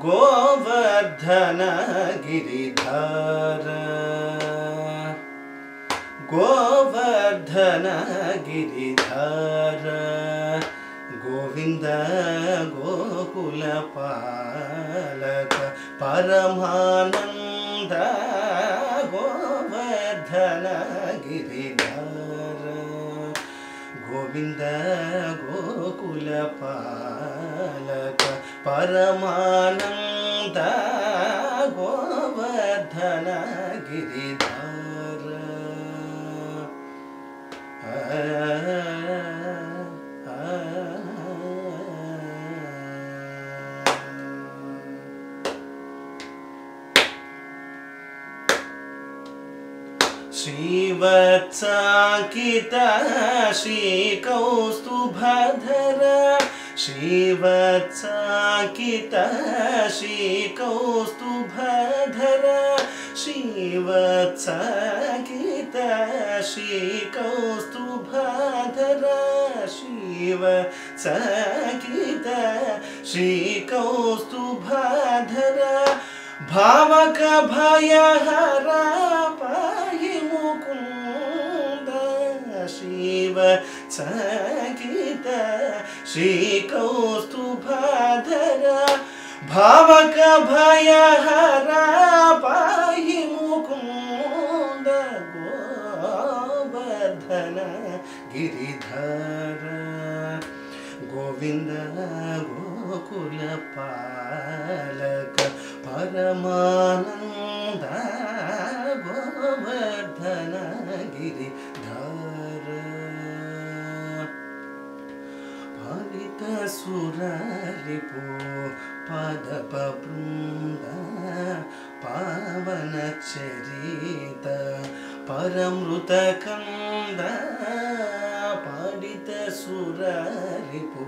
गोवर्धन गिरिधर गोवर्धन गिरिधर गोविंद गोकुलपालक परमानंद गोवर्धन गिरिधर गोविंद गोकुलपालक परमानंद गोवर्धन गिरिधर श्रीवत्सांकित श्रीकौस्तुभधर श्रीवत्सांकित श्रीकौस्तुभधर श्रीवत्सांकित श्रीकौस्तुभधर श्रीवत्सांकित श्रीकौस्तुभधर भावक भयहरा पाहि मुकुंद श्रीवत्सांकित श्रीकौस्तुभधर भावक भयहरा पाहि मुकुंद गोवर्धन गिरिधर गोविंद गोकुलपालक परमानंद गोवर्धन गिरिधर पालित सुररिपु पदपवृंद पावन चरित परमृत कंद पालित सुररिपु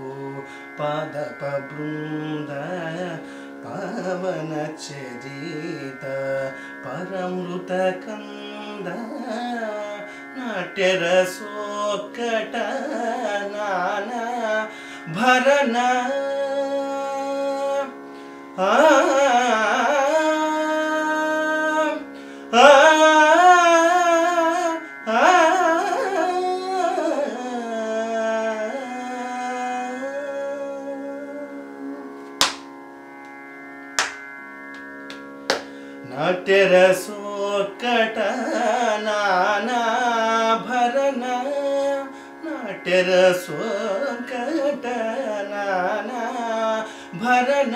पदपवृंद पावन चरित परमृत कंद नाट्यरसोत्कट नाना भरण नाट्यरसोत्कट नाना भरण नाट्यरसोत्कट नाना भरण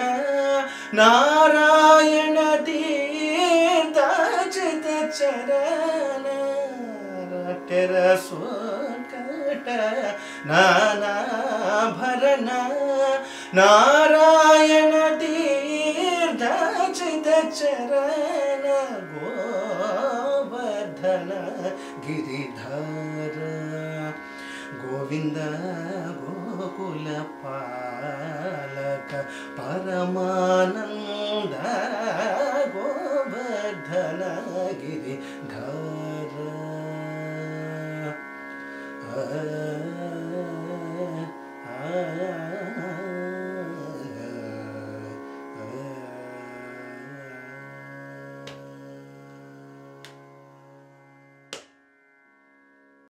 नारायण तीर्थाचित चरण नाट्यरसोत्कट नाना भरण नारायण तीर्थाचित चरण गोवर्धन गिरिधर गोविंद गोकुलपालक परमानंद गोवर्धन गिरिधर